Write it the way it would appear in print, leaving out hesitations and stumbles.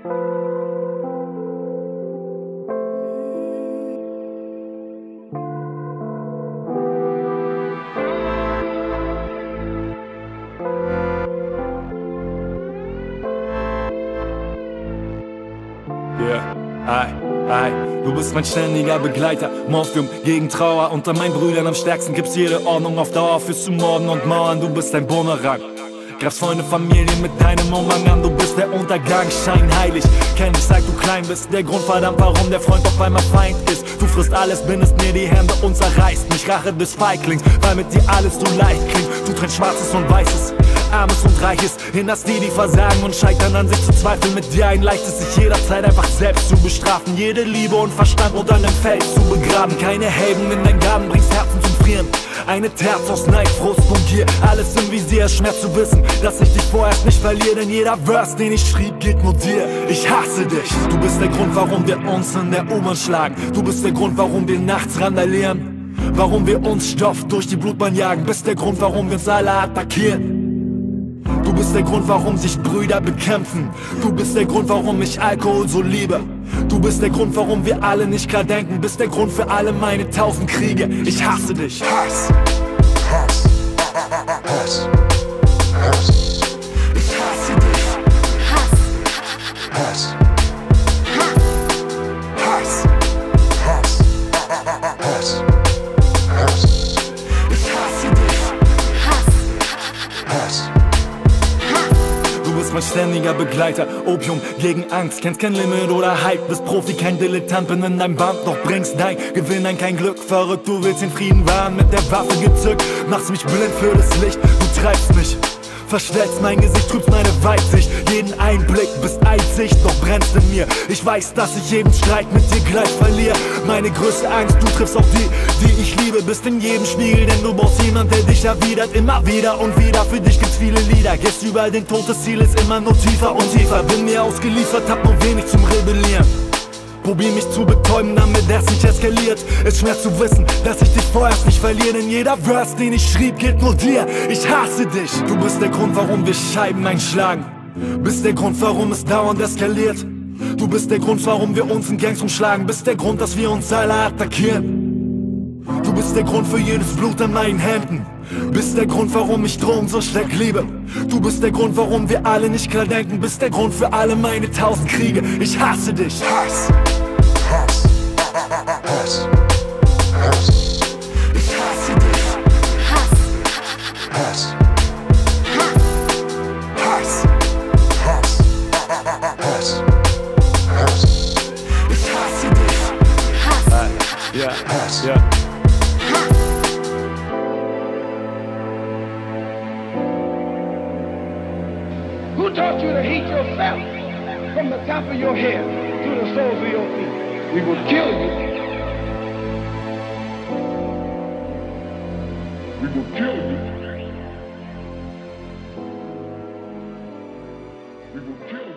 Du bist mein ständiger Begleiter, Morphium gegen Trauer. Unter meinen Brüdern am stärksten gibt's jede Ordnung auf Dauer fürs zu Morden und Mauern. Du bist ein Bumerang, greifst Freunde, Familie mit deinem Umhang an. Du bist der Untergang, scheinheilig, kenn dich seit du klein bist. Der Grund verdammt, warum der Freund auf einmal Feind ist. Du frisst alles, bindest mir die Hände und zerreißt mich. Rache des Feiglings, weil mit dir alles so leicht klingt. Du trennst Schwarzes und Weißes, Armes und Reiches, hinderst die versagen und scheitern an sich zu zweifeln. Mit dir ein leichtes, sich jederzeit einfach selbst zu bestrafen. Jede Liebe und Verstand unter einem Feld zu begraben. Keine Helden in dein Garten, bringst Herzen zum Frieren. Eine Terz aus Neid, Frust und Gier, alles im Visier. Schmerz zu wissen, dass ich dich vorerst nicht verliere. Denn jeder Verse, den ich schrieb, geht nur dir. Ich hasse dich. Du bist der Grund, warum wir uns in der U-Bahn schlagen. Du bist der Grund, warum wir nachts randalieren. Warum wir uns Stoff durch die Blutbahn jagen. Bist der Grund, warum wir uns alle attackieren. Du bist der Grund, warum sich Brüder bekämpfen. Du bist der Grund, warum ich Alkohol so liebe. Du bist der Grund, warum wir alle nicht klar denken. Bist der Grund für alle meine 1000 Kriege. Ich hasse dich. Hass. Hass. Hass. Hass. Ich hasse dich. Hass. Hass. Hass. Hass. Hass. Hass. Ich hasse dich. Hass. Hass. Du bist mein ständiger Begleiter, Opium gegen Angst. Kennst kein Limit oder Hype, bist Profi, kein Dilettant. Bin in deinem Band, doch bringst dein Gewinn ein kein Glück. Verrückt, du willst den Frieden wahren, mit der Waffe gezückt. Machst mich blind für das Licht, du treibst mich. Verstellst mein Gesicht, trübst meine Weitsicht. Jeden Einblick, bist einzig, doch brennst in mir. Ich weiß, dass ich jeden Streit mit dir gleich verliere. Meine größte Angst, du triffst auch die ich liebe. Bist in jedem Spiegel, denn du brauchst jemand, der dich erwidert. Immer wieder und wieder, für dich gibt's viele Lieder. Gehst überall, den Tod des Zieles immer nur tiefer und tiefer. Bin mir ausgeliefert, hab nur wenig zum Rebellieren. Probier mich zu betäuben, damit es nicht eskaliert. Es schmerzt zu wissen, dass ich dich vorerst nicht verliere. Denn jeder Verse, den ich schrieb, geht nur dir. Ich hasse dich. Du bist der Grund, warum wir Scheiben einschlagen. Bist der Grund, warum es dauernd eskaliert. Du bist der Grund, warum wir uns in Gangs umschlagen. Bist der Grund, dass wir uns alle attackieren. Du bist der Grund für jedes Blut an meinen Händen. Bist der Grund, warum ich Drogen so stark liebe. Du bist der Grund, warum wir alle nicht klar denken. Bist der Grund für alle meine 1000 Kriege. Ich hasse dich. Hass. Hass. Hass. Hass. Ich hasse dich. Hass. Hass. Hass. Hass. Hass. Hass. Ich hasse dich. Hass. Ja, Hass. Ja. Who taught you to hate yourself from the top of your head to the soles of your feet? We will kill you. We will kill you. We will kill you.